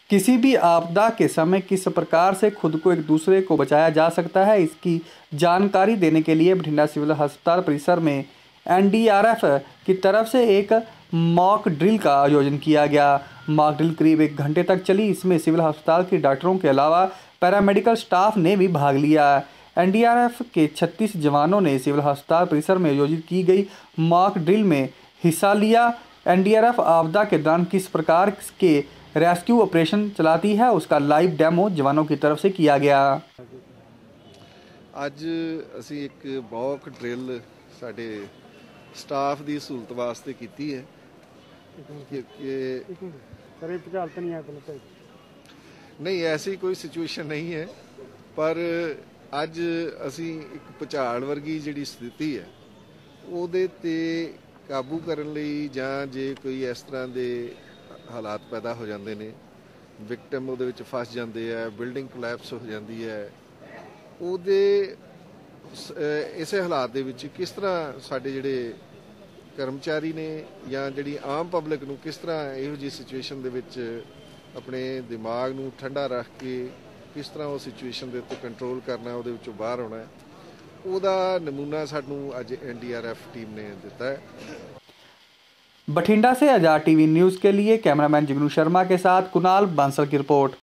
किसी भी आपदा के समय किस प्रकार से खुद को एक दूसरे को बचाया जा सकता है, इसकी जानकारी देने के लिए बठिंडा सिविल अस्पताल परिसर में एनडीआरएफ की तरफ से एक मॉक ड्रिल का आयोजन किया गया। मॉक ड्रिल करीब 1 घंटे तक चली। इसमें सिविल अस्पताल के डॉक्टरों के अलावा पैरामेडिकल स्टाफ ने भी भाग लिया। एनडीआरएफ के 36 जवानों ने सिविल अस्पताल परिसर में आयोजित की गई मॉक ड्रिल में हिस्सा लिया। एनडीआरएफ आपदा के दौरान किस प्रकार के रेस्क्यू ऑपरेशन चलाती है, उसका लाइव डेमो जवानों की तरफ से किया गया। ਅੱਜ ਅਸੀਂ ਇੱਕ ਮੌਕ ਡਰਿਲ ਸਾਡੇ ਸਟਾਫ ਦੀ ਸਹੂਲਤ ਵਾਸਤੇ ਕੀਤੀ ਹੈ नहीं ऐसी कोई सिचुएशन नहीं है, पर ਅੱਜ ਅਸੀਂ ਇੱਕ ਭੁਚਾਲ ਵਰਗੀ ਜਿਹੜੀ ਸਥਿਤੀ ਹੈ ਉਹਦੇ ਤੇ ਕਾਬੂ ਕਰਨ ਲਈ ਜਾਂ ਜੇ ਕੋਈ ਇਸ ਤਰ੍ਹਾਂ ਦੇ ਹਾਲਾਤ ਪੈਦਾ ਹੋ ਜਾਂਦੇ ਨੇ, ਵਿਕਟਮ ਉਹਦੇ ਵਿੱਚ ਫਸ ਜਾਂਦੇ ਆ, ਬਿਲਡਿੰਗ ਕੋਲੈਪਸ ਹੋ ਜਾਂਦੀ ਹੈ, ਉਹਦੇ ਇਸੇ ਹਾਲਾਤ ਦੇ ਵਿੱਚ ਕਿਸ ਤਰ੍ਹਾਂ ਸਾਡੇ ਜਿਹੜੇ ਕਰਮਚਾਰੀ ਨੇ ਜਾਂ ਜਿਹੜੀ ਆਮ ਪਬਲਿਕ ਨੂੰ ਕਿਸ ਤਰ੍ਹਾਂ ਇਹੋ ਜਿਹੀ ਸਿਚੁਏਸ਼ਨ ਦੇ ਵਿੱਚ ਆਪਣੇ ਦਿਮਾਗ ਨੂੰ ਠੰਡਾ ਰੱਖ ਕੇ ਕਿਸ ਤਰ੍ਹਾਂ ਉਹ ਸਿਚੁਏਸ਼ਨ ਦੇ ਉੱਤੇ ਕੰਟਰੋਲ ਕਰਨਾ, ਉਹਦੇ ਵਿੱਚੋਂ ਬਾਹਰ ਆਉਣਾ, ਉਹਦਾ नमूना ਸਾਨੂੰ ਅੱਜ एनडीआरएफ टीम ने ਦਿੱਤਾ है। बठिंडा से आजाद टीवी न्यूज़ के लिए कैमरामैन जिग्नू शर्मा के साथ कुणाल बांसल की रिपोर्ट।